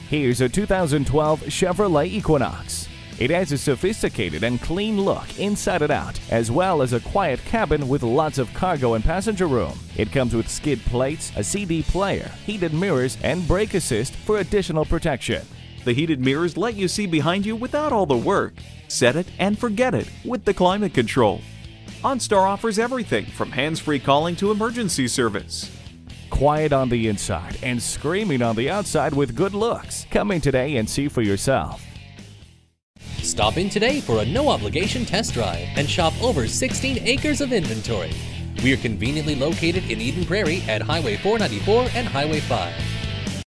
Here's a 2012 Chevrolet Equinox. It has a sophisticated and clean look inside and out, as well as a quiet cabin with lots of cargo and passenger room. It comes with skid plates, a CD player, heated mirrors, and brake assist for additional protection. The heated mirrors let you see behind you without all the work. Set it and forget it with the climate control. OnStar offers everything from hands-free calling to emergency service. Quiet on the inside and screaming on the outside with good looks. Come in today and see for yourself. Stop in today for a no-obligation test drive and shop over 16 acres of inventory. We are conveniently located in Eden Prairie at Highway 494 and Highway 5.